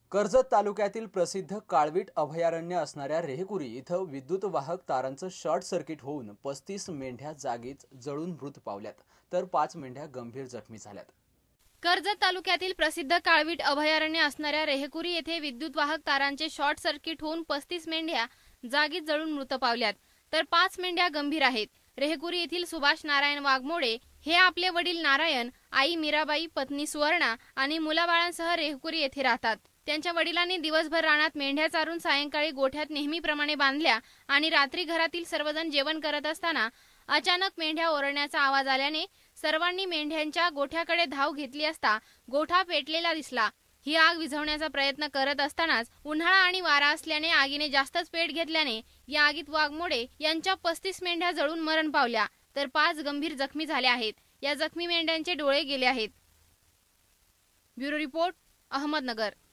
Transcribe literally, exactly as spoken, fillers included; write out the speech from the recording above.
कर्जत तालुक्यातील प्रसिद्ध काळवीट अभयारण्य असणाऱ्या रेहकुरी इथं विद्युत वाहक तारांचं शॉर्ट सर्किट होऊन पस्तीस मेंढ्या जागीच जळून मृत पावल्यात तर पाच मेंढ्या गंभीर जखमी झाल्यात। कर्जत तालुक्यातील प्रसिद्ध काळवीट अभयारण्य असणाऱ्या रेहकुरी येथे विद्युत वाहक तारांचे शॉर्ट सर्किट होऊन पस्तीस मेंढ्या जागीच जळून मृत पावल्यात तर पाच मेंढ्या गंभीर आहेत। रेहकुरी येथील सुभाष नारायण वाघमोडे हे आपले वडील नारायण, आई मीराबाई, पत्नी सुवर्णा आणि मुलाबाळांसह रेहकुरी येथे राहतात। त्यांच्या वडिलांनी दिवसभर रानात मेंढ्या चारून सायंकाळी गोठ्यात नेहमीप्रमाणे बांधल्या आणि रात्री घरातील सर्वजण जेवण करत असताना अचानक मेंढ्या ओरडण्याचा आवाज आल्याने सर्वांनी मेंढ्यांच्या गोठ्याकडे धाव घेतली असता गोठा पेटलेला दिसला। ही आग विझवण्याचा प्रयत्न करत असतानाच उन्हाळा आणि वारा असल्याने आगीने जास्तच पेट घेतल्याने या आगीत वाघमोडे यांच्या पस्तीस मेंढ्या जळून मरण पावल्या तर पाच गंभीर जखमी झाल्या आहेत। या जखमी मेंढ्यांचे डोळे गेले आहेत। Bureau report, Ahmednagar.